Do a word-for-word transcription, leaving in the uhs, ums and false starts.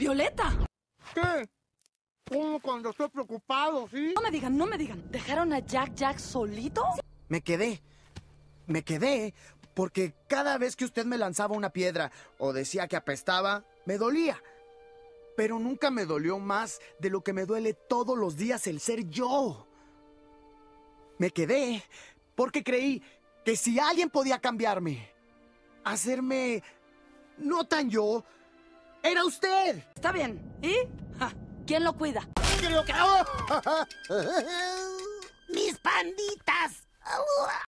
Violeta. ¿Qué? Como cuando estoy preocupado, ¿sí? No me digan, no me digan. ¿Dejaron a Jack Jack solito? Me quedé. Me quedé porque cada vez que usted me lanzaba una piedra o decía que apestaba, me dolía. Pero nunca me dolió más de lo que me duele todos los días el ser yo. Me quedé porque creí que si alguien podía cambiarme, hacerme no tan yo, era usted. Está bien. ¿Y? Ja, ¿quién lo cuida? Creo que... ¡Mis panditas!